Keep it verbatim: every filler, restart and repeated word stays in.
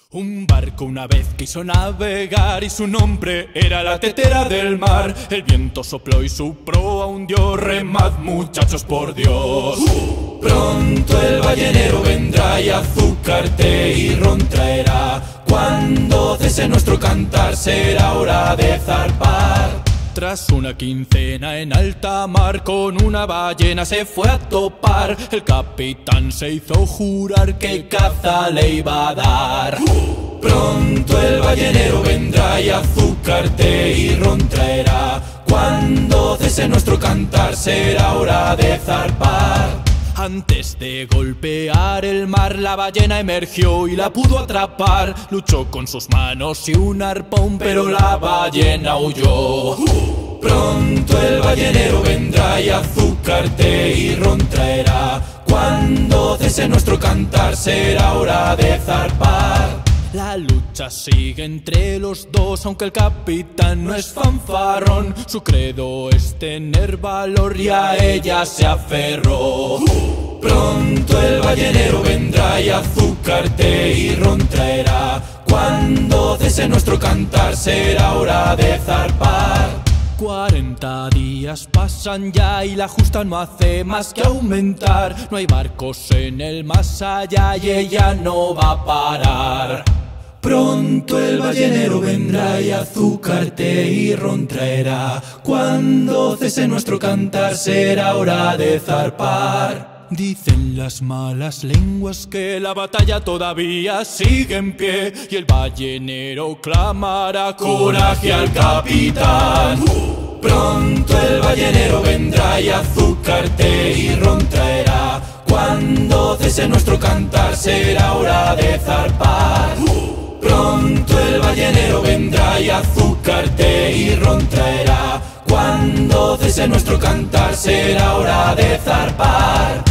Un barco una vez quiso navegar y su nombre era la tetera del mar. El viento sopló y su proa hundió. Remad, muchachos, por Dios. uh, Pronto el ballenero vendrá y azúcarte y ron traerá. Cuando cese nuestro cantar será hora de zarpar. Tras una quincena en alta mar con una ballena se fue a topar. El capitán se hizo jurar que caza le iba a dar. uh, Pronto el ballenero vendrá y azúcarte y ron traerá. Cuando cese nuestro cantar será hora de zarpar. Antes de golpear el mar, la ballena emergió y la pudo atrapar. Luchó con sus manos y un arpón, pero la ballena huyó. uh, Pronto el ballenero vendrá y azúcarte y ron traerá. Cuando cese nuestro cantar será hora de zarpar. La lucha sigue entre los dos, aunque el capitán no es fanfarrón. Su credo es tener valor y a ella se aferró. uh, Pronto el ballenero vendrá y azúcarte y ron traerá. Cuando cese nuestro cantar será hora de zarpar. Cuarenta días pasan ya y la justa no hace más que aumentar. No hay barcos en el más allá y ella no va a parar. Pronto el ballenero vendrá y azúcarte y ron traerá. Cuando cese nuestro cantar será hora de zarpar. Dicen las malas lenguas que la batalla todavía sigue en pie y el ballenero clamará coraje al capitán. uh, Pronto el ballenero vendrá y azúcarte y ron traerá. Cuando cese nuestro cantar será hora de zarpar. uh, Pronto el ballenero vendrá y azúcarte y ron traerá. Cuando cese nuestro cantar será hora de zarpar.